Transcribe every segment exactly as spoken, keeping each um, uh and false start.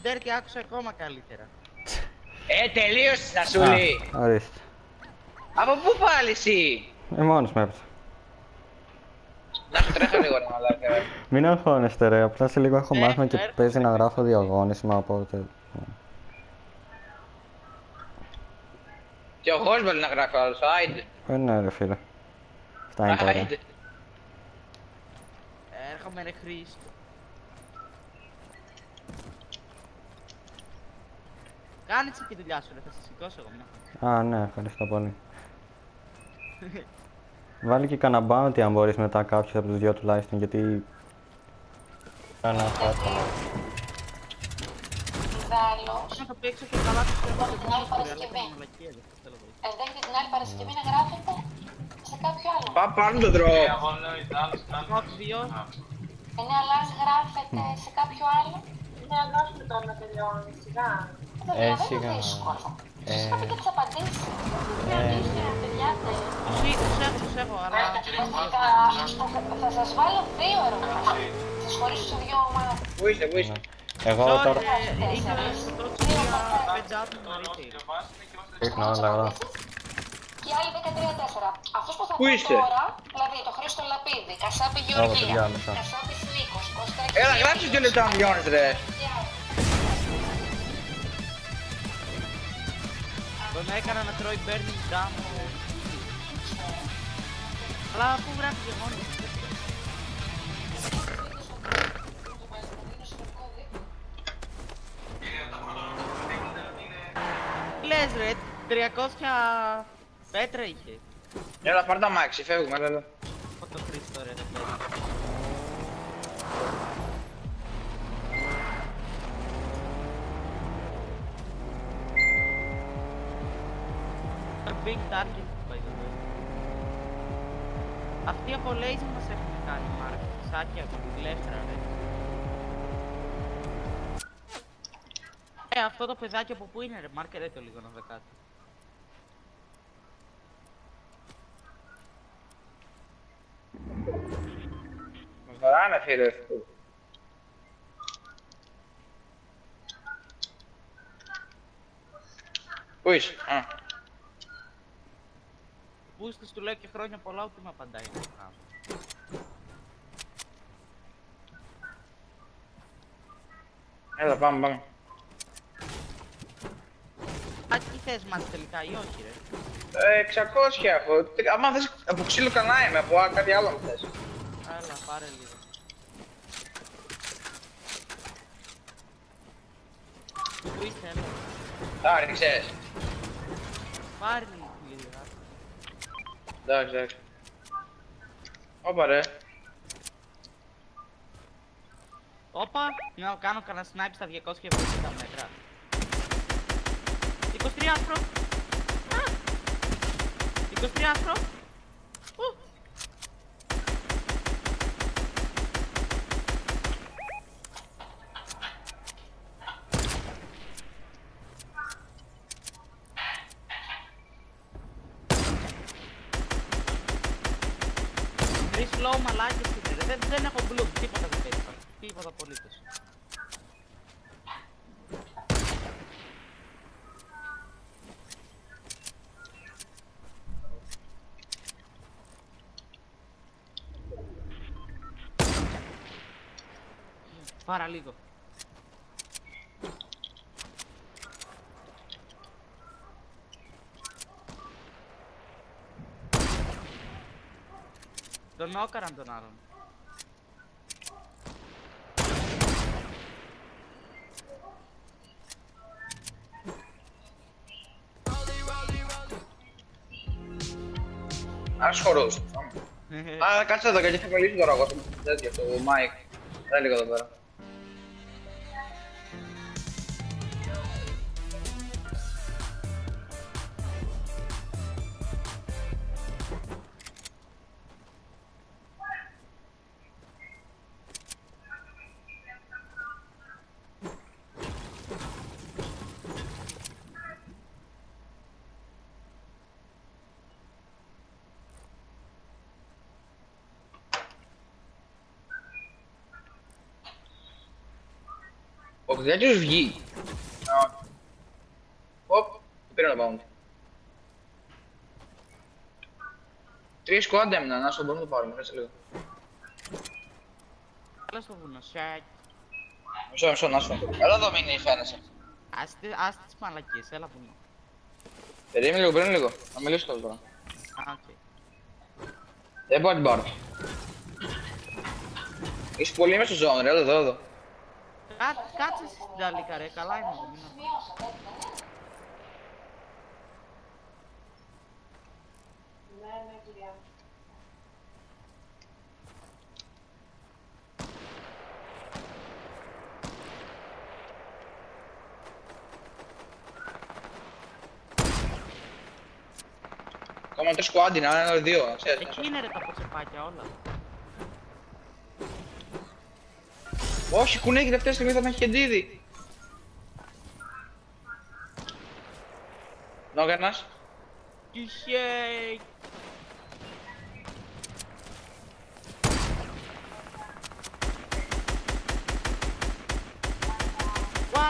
Dirty άκουσα ακόμα καλύτερα. Ε, τελείωσες Νασούλη. Ορίστε. Από πού πάλι εσύ? Ε, μόνος με έπαιζα. Να σου τρέχω λίγο ρε μαλάκα. Μην αγχώνεστε ρε, απλά σε λίγο έχω μάθημα και παίζει να γράφω διαγώνισμα, οπότε... Και ο Χόσμπελ να γράφει άλλος, άιντε. Ε, ναι ρε φίλε. Αυτά είναι τώρα. Άιντε. Έρχομαι ρε Χρήστο. Κάνε έτσι και τη δουλειά σου ρε, θα σε σηκώσω εγώ μια. Α, ναι, ευχαριστώ πολύ. Βάλει και κανένα bounty αν μπορείς μετά κάποιος από τους δυο τουλάχιστον, γιατί... Κάνα χάτσα. Δάλλος. Να το παίξω και καλά τους θέλω Την άλλη Παρασκευή. Εντέχετε την άλλη Παρασκευή να γράφετε σε κάποιο άλλο. Πά, πάρουν τον τρόπο. Εγώ τους δύο. Είναι αλλά γράφετε σε κάποιο άλλο. Ναι, δώσουμε τώρα να τελειώνει, σιγά. Ε, σιγά. Σας είπατε και τις απαντήσεις. Ερωτήσεις, παιδιά. Τους έχω, τους έχω, αλλά... Θα σας βάλω δύο ερωτήσεις. Σας χωρίσω σε δύο ομάδες. Πού είσαι, πού είσαι? Εγώ τώρα... Είχα σκοτώσει για πέντε άτομα νωρίτερα. Ρίχνω όλα εδώ. Και οι άλλοι δεκατρία τέσσερα. Αυτός που θα Πού πω είστε? τώρα, δηλαδή το Χρήστο Λαπίδη, Κασάπη Γεωργία, παιδιά, μισά. Κασάπης Νίκος, Κώστα Έλα, γράψε δύο λεπτά να βιώνεις ρε. Τον έκανα να τρώει burning down. Αλλά πού γράφει και μόνο. Λες ρε, τριακόσια πέτρα είχε. Έλα, πάρ' τα μάξι, φεύγουμε, έλα, έλα. Από το Χρήστο ρε, δεν παίζει. Big target, by the way. Αυτοί από Lazy μας έχουν κάνει μάρκ. Σάκια, δουλεύτρα ρε. Ε, αυτό το παιδάκι από πού είναι ρε, μάρκερε το λίγο να δω κάτι. Μας βαράνε φίλε. Πού είσαι? Α. Πούστης του λέω και χρόνια πολλά, ούτε με απαντάει να το κάνω. Έλα, πάμε, πάμε. Α, τι θες μάτς τελικά ή όχι ρε. Ε, εξακόσια έχω. Άμα θες από ξύλο κανά είμαι, από κάτι άλλο μου θες. Έλα, πάρε λίγο. Πού είστε, έλα. Τα ρίξες. Πάρε λίγο. Εντάξει, εντάξει. Όπα ρε. Όπα, να κάνω κανένα snipe στα διακόσια εβδομήντα μέτρα. είκοσι τρία άσπρο. είκοσι τρία άσπρο. Ου. Τρεις low μαλάκες είναι ρε. Δεν, δεν έχω bloom, τίποτα δεν παίζει. Τίποτα απολύτως. Πάρα λίγο. Τον νόκαραν τον άλλον. Ας χορούς. Α, κάτσε εδώ γιατί θα κολλήσει τώρα εγώ στο τέτοιο, στο mic. Δάει λίγο εδώ πέρα. Ο Κοκκινιάκης βγει. Οπ, πήρε ένα bounty. Τρία squad έμειναν, να μπορούμε να το πάρουμε, κάτσε λίγο. Έλα στο βουνό, σιάκ. Μισό, μισό, να σου. Έλα εδώ μην φαίνεσαι. Άστε τις μαλακίες, έλα βουνό. Περίμενε λίγο, περίμενε λίγο. Να μιλήσω τώρα. Α, οκ. Δεν μπορώ να την πάρω. Είσαι πολύ μέσα στο zone, ρε, έλα εδώ, εδώ. Κάτσε, κάτσε εσύ στην ταλίκα ρε, καλά είναι δεν είναι. Σημειώσατε, έτσι δεν είναι? Ναι, ναι, κυρία. Ακόμα τρεις squad είναι, ένα, δύο, να ξέρεις. Εκεί είναι ρε τα ποτσεπάκια όλα. Όχι, κουνέκι τελευταία στιγμή θα με έχει κεντίδι. Νόγερνας. Κισέικ. What?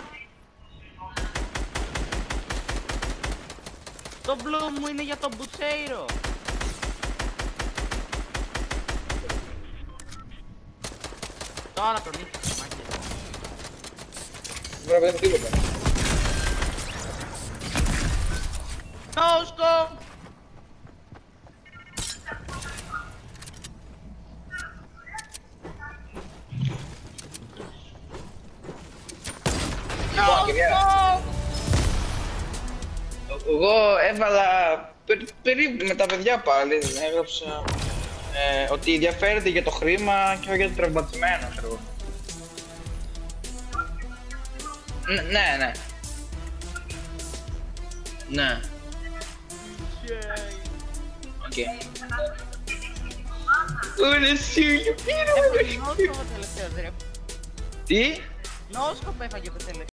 Το blue μου είναι για τον Μπουτσέιρο. Τώρα τον ήξερα, μάγκες. Δεν πρέπει τίποτα. No scope! No scope! Εγώ έβαλα περί, περί, με τα παιδιά πάλι, έγραψα ε, ότι ενδιαφέρεται για το χρήμα και όχι για το τραυματισμένο, ξέρω εγώ. Ν- Ναι, ναι. Ναι, οκ. Ωραία, σου, πήραμε. No scope τελευταίο, ρε. Τι? No scope έφαγε το τελευταίο.